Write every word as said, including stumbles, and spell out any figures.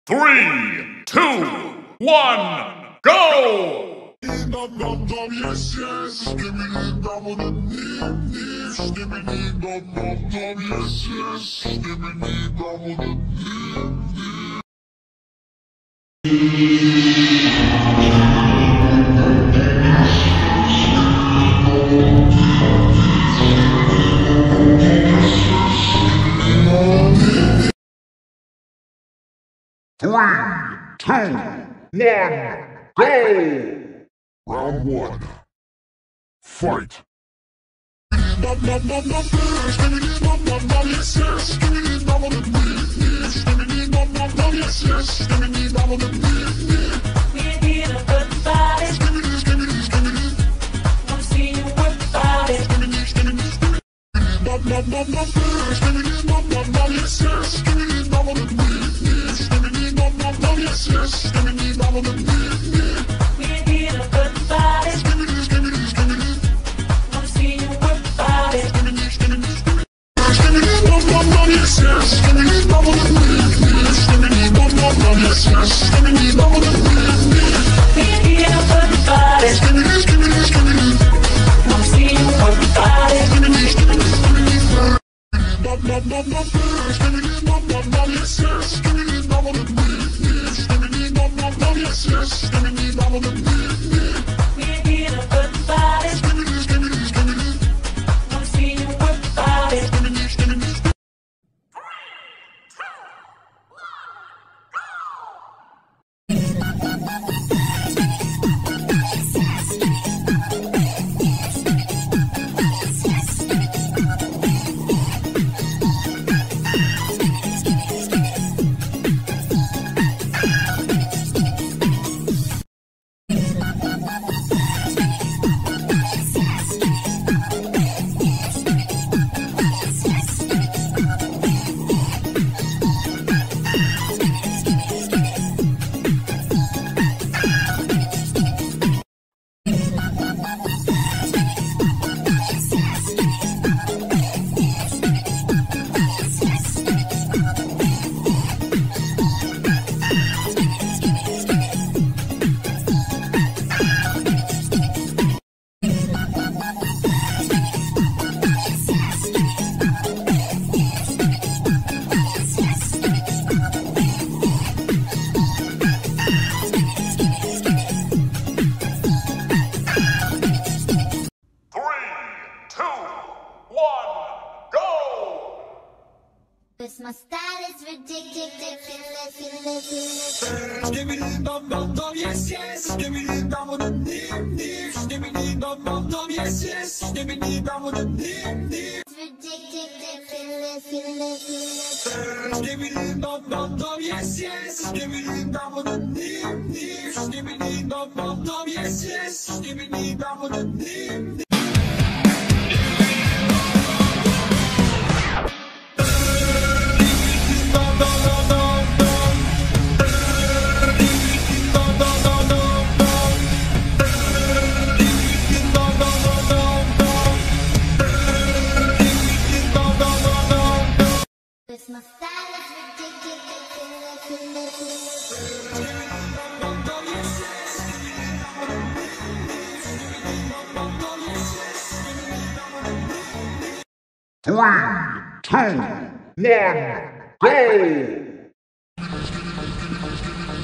Three, two, one, go! Dum dum dum, yes yes. Give me the double the nip nip. Give me the dum dum dum, yes yes. Give me the double the nip nip. Three, two, one, go! Round one. Fight. Dum dum dum dum, give me the dum dum dum, yes yes. Give me the double the nip nip. Give me the dum dum dum, yes yes. Give me the double the nip nip. We're here to put the body. Give me this, give me this, give me this. Wanna see you work the body. Give me this, give me this, give me this. Dum dum dum dum, give me the dum dum dum, yes yes. Give me the double the nip nip. Give me the dum dum dum, yes yes. Give me the double the nip nip. We're here to put the body. Give me this, give me this, give me this. Wanna see you work the body. Give me this, give me this, give me this. Give me the dum dum dum, yes yes. Give me the double the nip nip. Give me the dum dum dum, yes yes. Give me the double the nip nip. We're here to put the body. Give me this, give me this, give me this. Wanna see you work the body. Give me this, give me this, give me this. Dum dum dum dum, give me the dum dum dum, yes yes. Give me the double the nip nip. Give me the dum dum dum, yes yes. Give me the double the nip nip. We're here to put the body. Give me this, give me this, give me this. Wanna see you work the body. Give me this, give me this. Cause my style is ridiculous, ridiculous. Give me the dum dum dum, yes yes. Give me the double the nip nip. Give me the dum dum dum, yes yes. Give me the double the nip nip. Ridiculous, ridiculous. Give me the dum dum dum, yes yes. Give me the double the nip nip. Give me the dum dum dum, yes yes. Give me the double the nip nip. Cause my style is ridiculous, ridiculous. Three, two, one, go!